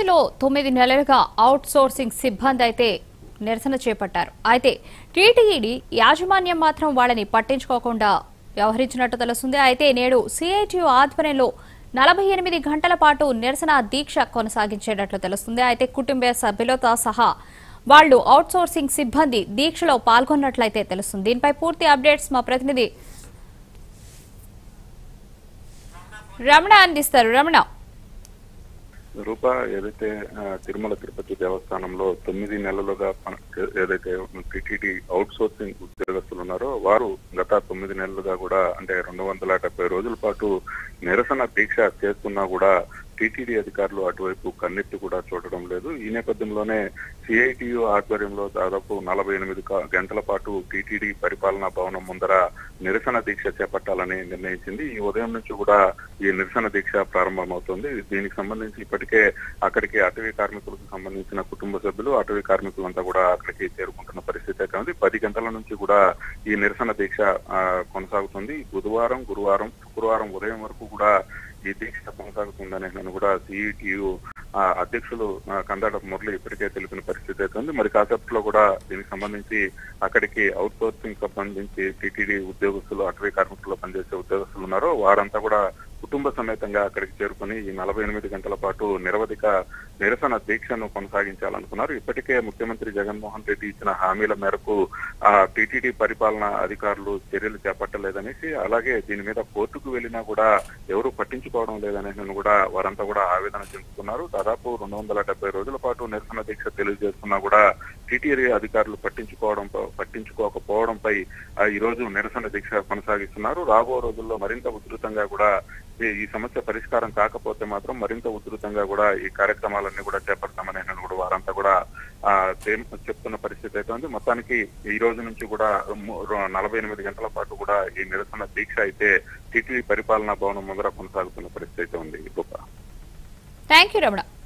తిరుపతిలో 9 నెలలుగా out sourcing సిబ్బంది అయితే నిరసన చేపట్టారు. అయితే టీటీడీ యాజమాన్యం మాత్రం వాళ్ళని పట్టించుకోకుండా వ్యవహరించినట్టు తెలుస్తుంది. అయితే నేడు సిఐటియు ఆధ్వర్యంలో 48 గంటల పాటు నిరసన దీక్ష కొనసాగించేటట్లు తెలుస్తుంది. అయితే కుటుంబ సభ్యులతో సహా వాళ్లు అవుట్ సోర్సింగ్ సిబ్బంది దీక్షలో పాల్గొన్నట్లయితే తెలుస్తుంది. దీనిపై పూర్తి అప్డేట్స్ మా ప్రతినిధి రమణ అందిస్తారు. రమణ, రూపా, ఏదైతే తిరుమల తిరుపతి దేవస్థానంలో 9 నెలలుగా ఏదైతే టీటీడీ అవుట్ సోర్సింగ్ ఉద్యోగస్తులు ఉన్నారో వారు గత 9 నెలలుగా కూడా అంటే 270 రోజుల పాటు నిరసన దీక్ష చేస్తున్నా కూడా టీటీడీ అధికారులు అటువైపు కన్నెత్తి కూడా చూడడం లేదు. ఈ నేపథ్యంలోనే సిఐటియు ఆధ్వర్యంలో దాదాపు 48 గంటల పాటు టీటీడీ పరిపాలనా భవనం ముందర నిరసన దీక్ష చేపట్టాలని నిర్ణయించింది. ఈ ఉదయం నుంచి కూడా ఈ నిరసన దీక్ష ప్రారంభమవుతుంది. దీనికి సంబంధించి ఇప్పటికే అక్కడికి అటవీ కార్మికులకు సంబంధించిన కుటుంబ సభ్యులు, అటవీ కార్మికులంతా కూడా అక్కడికి చేరుకుంటున్న పరిస్థితి అయితే ఉంది. 10 గంటల నుంచి కూడా ఈ నిరసన దీక్ష కొనసాగుతుంది. బుధవారం, గురువారం, శుక్రవారం ఉదయం వరకు కూడా ఈ దీక్ష కొనసాగుతుందని నేను కూడా సిఐటియు అధ్యక్షులు కందాడ మురళి ఇప్పటికే తెలిపిన పరిస్థితి అయితే ఉంది. మరి కాసేపట్లో కూడా దీనికి సంబంధించి అక్కడికి అవుట్ సోర్సింగ్ సంబంధించి టీటీడీ ఉద్యోగస్తులు, అటవీ కార్మికులు పనిచేసే ఉద్యోగస్తులు ఉన్నారో వారంతా కూడా కుటుంబ సమేతంగా అక్కడికి చేరుకుని ఈ 48 గంటల పాటు నిరవధిక నిరసన దీక్షను కొనసాగించాలనుకున్నారు. ఇప్పటికే ముఖ్యమంత్రి జగన్మోహన్ రెడ్డి ఇచ్చిన హామీల మేరకు టీటీడీ పరిపాలనా అధికారులు చర్యలు చేపట్టలేదనేసి, అలాగే దీని మీద కోర్టుకు వెళ్లినా కూడా ఎవరు పట్టించుకోవడం లేదనేసి కూడా వారంతా కూడా ఆవేదన చెందుతున్నారు. దాదాపు 270 రోజుల పాటు నిరసన దీక్ష తెలియజేస్తున్నా కూడా టీటీడీ అధికారులు పట్టించుకోకపోవడంపై ఈ రోజు నిరసన దీక్ష కొనసాగిస్తున్నారు. రాబో రోజుల్లో మరింత ఉధృతంగా కూడా ఈ సమస్య పరిష్కారం కాకపోతే మాత్రం మరింత ఉధృతంగా కూడా ఈ కార్యక్రమాలన్నీ కూడా చేపడతామని కూడా వారంతా కూడా చెప్తున్న పరిస్థితి అయితే ఉంది. మొత్తానికి ఈ రోజు నుంచి కూడా 48 గంటల పాటు కూడా ఈ నిరసన దీక్ష అయితే టీటీడీ పరిపాలనా భవనం ముందర కొనసాగుతున్న పరిస్థితి అయితే ఉంది. Thank you Ramana.